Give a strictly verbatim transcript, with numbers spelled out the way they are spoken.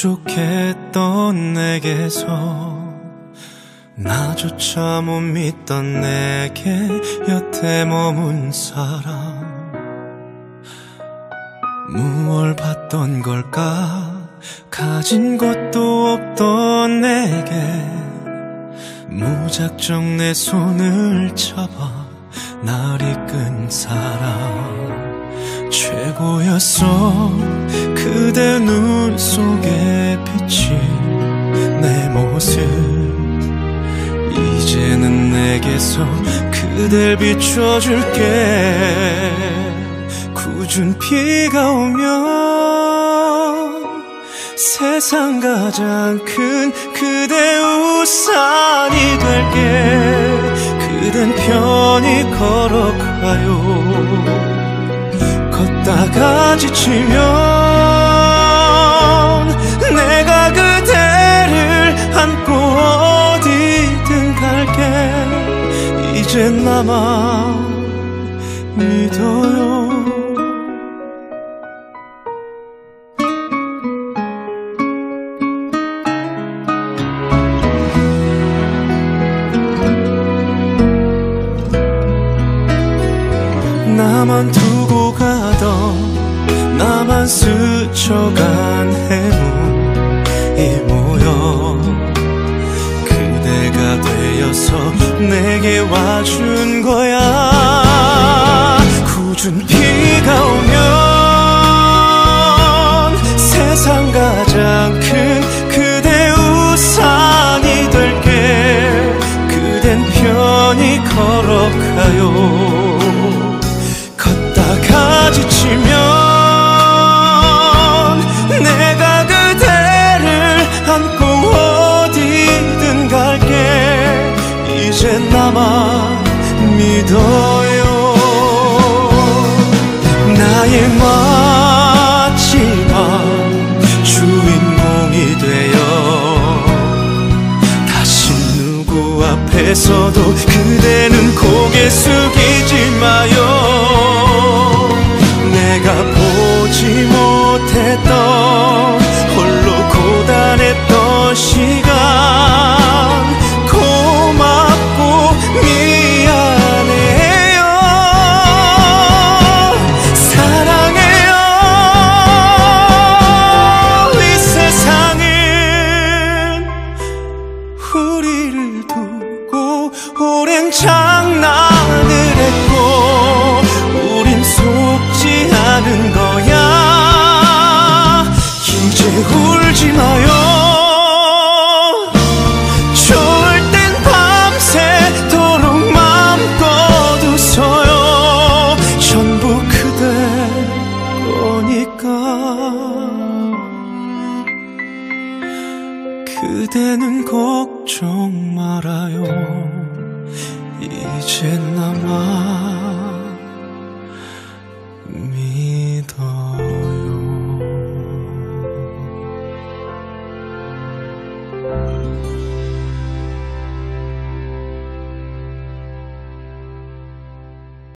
부족했던 내게서 나조차 못 믿던 내게 여태 머문 사람, 무얼 받던 걸까? 가진 것도 없던 내게 무작정 내 손을 잡아 날 이끈 사람, 최고였어. 그대 눈 속에 비친 내 모습, 이제는 내게서 그댈 비춰줄게. 굳은 비가 오면 세상 가장 큰 그대 우산이 될게. 그댄 편히 걸어가요. 걷다가 지치면 내가 그대를 안고 어디든 갈게. 이젠 나만 믿어요. 나만 두고 가던, 나만 스쳐간 해문이 모여 그대가 되어서 내게 와준 거야. 굳은 비가 오면 세상 가장 큰 그대 우산이 될게. 그댄 편히 걸어가요. 걷다가 지치면 내가 그대를 안고 어디든 갈게. 이젠 나만 믿어요. 나의 마지막 주인공이 되어 다시 누구 앞에서도 그대는 고개 숙여